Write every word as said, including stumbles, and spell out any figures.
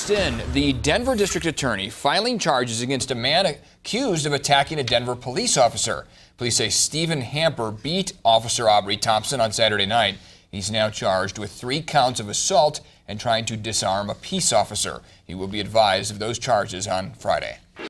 Next in, the Denver district attorney filing charges against a man accused of attacking a Denver police officer. Police say Stephen Hamper beat Officer Aubrey Thompson on Saturday night. He's now charged with three counts of assault and trying to disarm a peace officer. He will be advised of those charges on Friday.